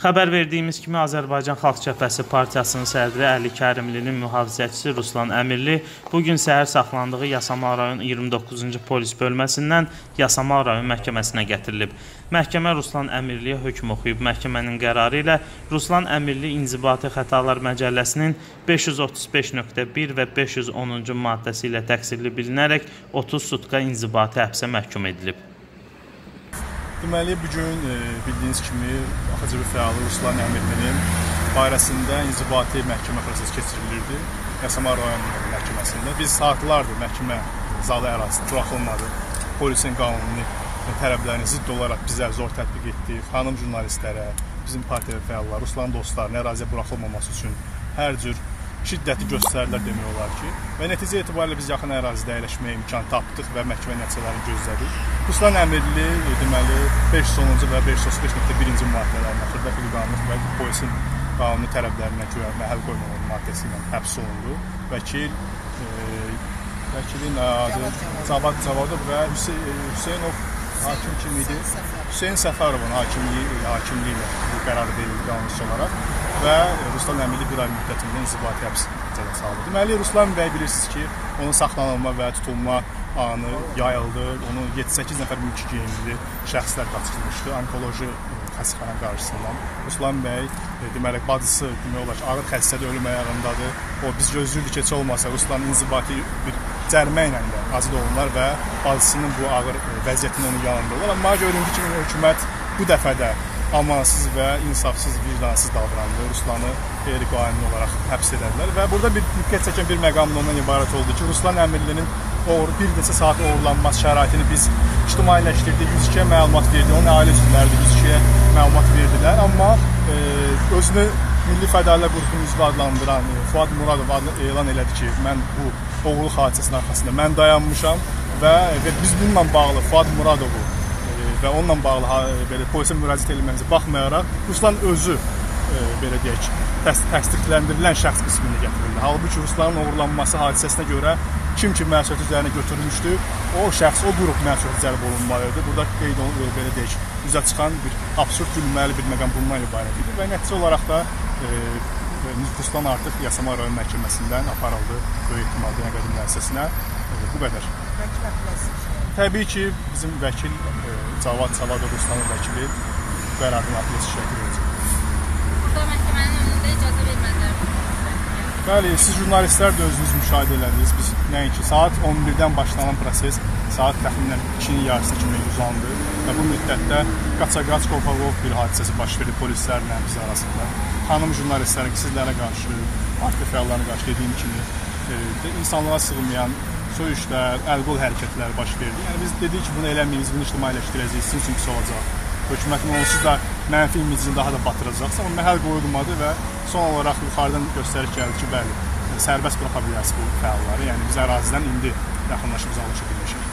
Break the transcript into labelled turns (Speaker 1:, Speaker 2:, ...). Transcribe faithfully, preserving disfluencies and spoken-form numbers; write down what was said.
Speaker 1: Xəbər verdiyimiz kimi Azərbaycan Xalq Cəbhəsi Partiyasının sədri Əli Kərimlinin mühafizəçisi Ruslan Əmirli bugün səhər saxlandığı Yasamal rayon iyirmi doqquzuncu polis bölməsindən Yasamal rayon məhkəməsinə gətirilib. Məhkəmə Ruslan Əmirliyə hökm oxuyub. Məhkəmənin qərarı ilə Ruslan Əmirli İnzibati Xətalar Məcəlləsinin beş yüz otuz beş nöqtə bir və beş yüz onuncu maddəsi ilə təqsirli bilinərək otuz sutka inzibati həbsə məhkum edilib.
Speaker 2: Deməli, bugün e, bildiyiniz kimi AXCB fəalı Ruslan Əmirlinin barəsində inzibati məhkəmə prosesi keçirilirdi Yasamal rayon məhkəməsində. Biz saatlardır məhkəmə zalı ərazisində buraxılmadı. Polisin qanuni tələblərini zidd olaraq bizə zor tətbiq etdi. Xanım jurnalistlərə, bizim partiya fəalları, Ruslan dostlarına əraziyə buraxılmaması üçün hər cür şiddətli göstərilər demək olar ki, və nəticə etibarilə biz yaxın ərazidə əyləşməyə imkan tapdıq və məhkəmə nəticələrini gözlədik. Ruslan Əmirli deməli beş yüz onuncu və beş yüz otuz beş nöqtə birinci maddələrinə, xırda hüquqanlıq və polisin qanuni tələblərinə görə məhəl qoymamaq maddəsi ilə həbs olundu. Vəkil e, vəkilin adı Cavad Cavadov və Hüseynov hakim kim idi? Hüseyn Səfərovun hakimliyi, hakimliyi ilə bu qərar verildi qanunçu olaraq və Ruslan Əmirli bir ay müddətində inzibati həbs cəzası aldı. Deməli, Ruslan bəy bilirsiniz ki, onun saxlanılma və tutulma anı yayıldı. Onun yeddi səkkiz nəfər mülki geyimli şəxslər qaçırılmışdı onkoloji xəstəxana qarşısından. Ruslan bəy deməli bacısı demək olar ki, ağır xəstədə ölüm ayağındadır. O biz gözləyirdik ki, heç olmasa Ruslan inzibati bir cərimə ilə də azad olunlar və bacısının bu ağır vəziyyətinin onun yanında olur. Amma göründü ki, hökumət bu dəfə də amansız və insafsız, vicdansız davrandı. Ruslanı qeyri-qanuni olaraq həbs edədilər və burada bir diqqət çəkən bir məqam ondan ibarət oldu ki, Ruslan Əmirlinin bir neçə saat uğurlanması şəraitini biz ictimailəşdirdik, yüz ikiyə məlumat verdik, onun ailə üzvləri də yüz ikiyə məlumat verdilər, amma e, özünü Milli Fədailər qrupunun üzvü adlandıran e, Fuad Muradov adlı elan elədi ki, mən bu oğurluq hadisəsinin arxasında mən dayanmışam və, və biz bununla bağlı Fuad Muradovu və onunla bağlı belə polisə müraciət etməyimizə baxmayaraq Ruslan özü e, belə deyək təs təsdiqləndirilən şəxs qismini gətirildi. Halbuki Ruslanın uğurlanması hadisəsinə görə kim ki məsuliyyət üzərinə götürülmüşdü, o şəxs, o qrup məsuliyyət cəlb olunmalıdır. Burada qeyd olunur, belə deyək, üzə çıxan bir absurd gülməli bir məqam bundan ibarət idi və nəticə olaraq da e, Ruslan artıq Yasamal rayon məhkəməsindən aparıldı böyük ehtimalda qədim müəssisəsinə. E, bu qədər. Təbii ki, bizim vəkil e, Cavad Cavadov Ruslanın vəkili qərarın apellyasiya şəkli verəcək.
Speaker 3: Burada məhkəmənin önündə icazə vermədilər.
Speaker 2: Bəli, siz jurnalistlər də özünüz müşahidə elədiniz. Biz nəinki saat on birdən başlanan proses saat təxminən ikinin yarısına kimi uzandı və bu müddətdə qaça-qaç qorxaq bir hadisəsi baş verdi polislərlə biz arasında. Xanım jurnalistlərin sizlərə qarşı, partiya fəallarına qarşı dediyim kimi e, insanlığa sığmayan söyüşlər, əl-qol hərəkətləri baş verdi. Yəni biz dedik ki, bunu eləməyiz, bunu ictimailəşdirəcəyik, sizin üçün pis olacaq. Hökumətin onsuz da mənfi imicini daha da batıracaqsa, amma məhəl qoyulmadı və son olaraq yuxarıdan göstərik gəldi ki, bəli, sərbəst buraxa bilərsiniz bu fəalları. Yəni biz ərazidən indi yaxınlaşıb uzaqlaşa bilmişik.